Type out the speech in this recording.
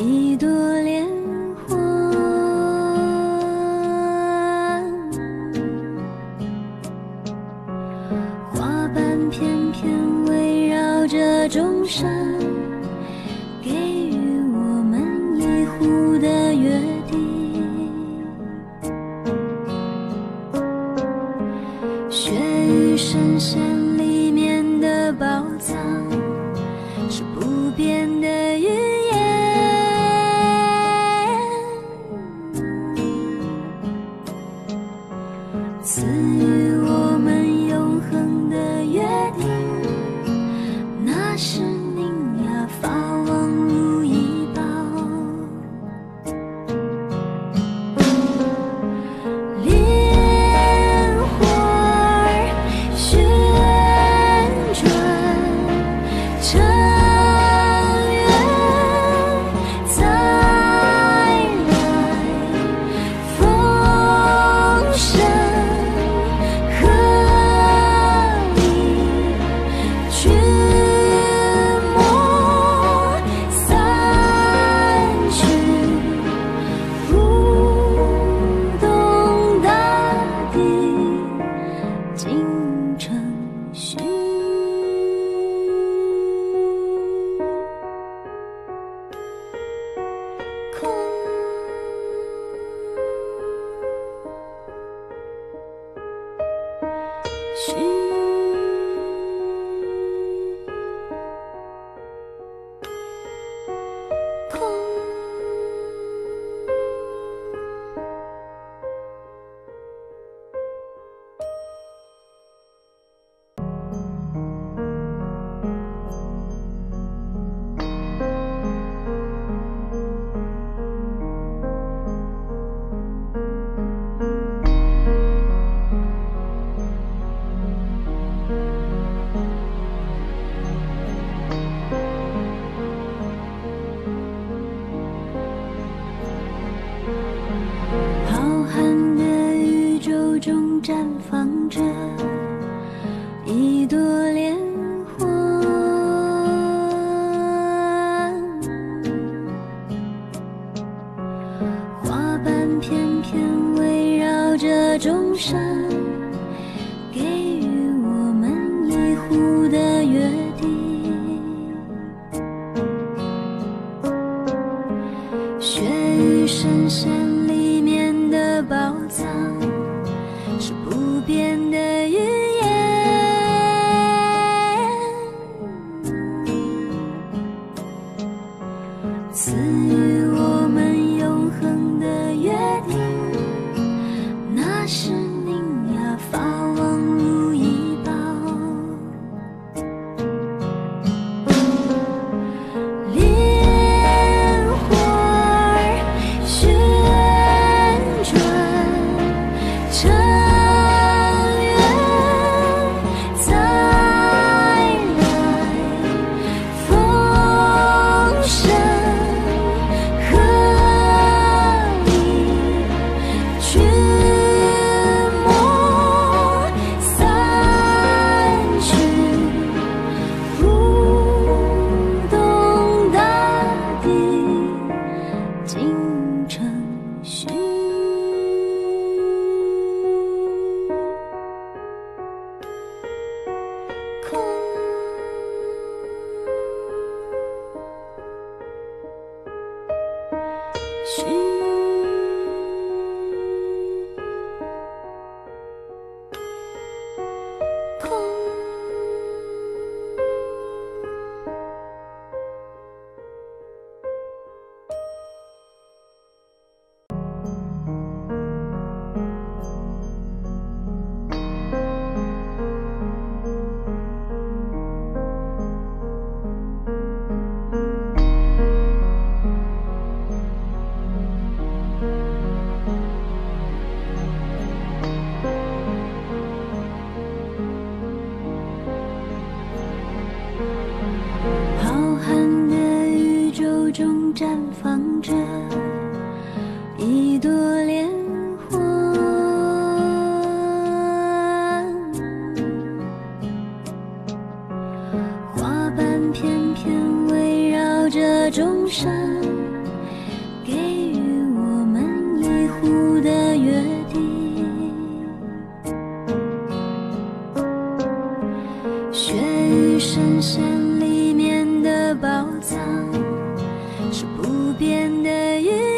一朵莲花，花瓣片片围绕着众生，给予我们一壶的约定。血雨神仙里面的宝藏，是不变的语言，赐予我们永恒的约定。那是宁雅法王如意宝，莲花旋转，尘缘再来，风声鹤唳，君莫散去，舞动大地尽承续。空虚。浩瀚的宇宙中绽放着一朵莲花，花瓣片片围绕着众生，给予我们一壶的约定。血雨神仙里面的宝藏，是不变的语言，赐予我们永恒的约定。那是宁雅法王如意宝，莲花旋转，尘缘再来，风声鹤唳，君莫散去，舞动大地尽承续。空虚。空浩瀚的宇宙中绽放着一朵莲花，花瓣片片围绕着众生， 无边的雨。